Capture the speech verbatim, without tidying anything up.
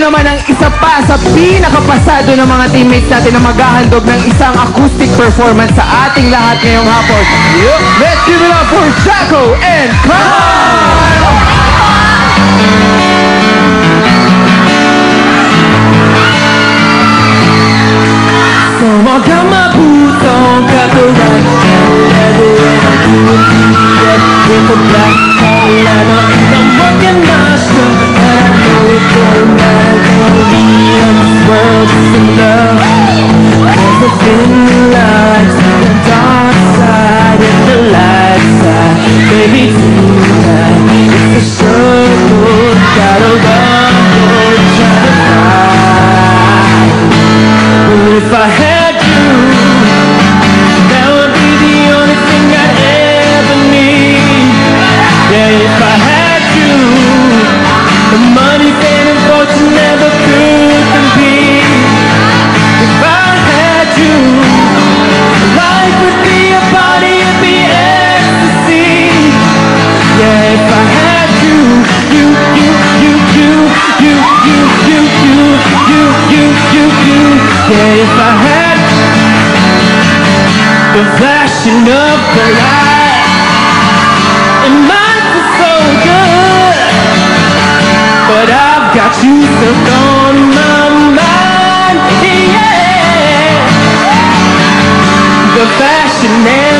naman ang isa pa sa pinakapasado ng mga teammates natin na maghahandog ng isang acoustic performance sa ating lahat ngayong hapon. Let's give it up for Jaco and Carl! So I'll got my boots on, got the right leather, and I'm doing D F with the black Carolina, and I'm working my shirt, and I know it don't matter, gonna be in this world just in love. There's a thin lights, the dark side, and the light side, baby tonight, it's a struggle, gotta rumble, try to fight, but if I had you, that would be the only thing I'd ever need. Yeah, if I had you, the money, fame, and fortune never could compete. If I had you, life would be a party, it'd be ecstasy. Yeah, if I had you, you, you, you, you, you, you, you, you, you, you, you, you. Yeah, if I had the flashing of the light, and life is so good, but I've got you stuck on my mind, yeah. The fashion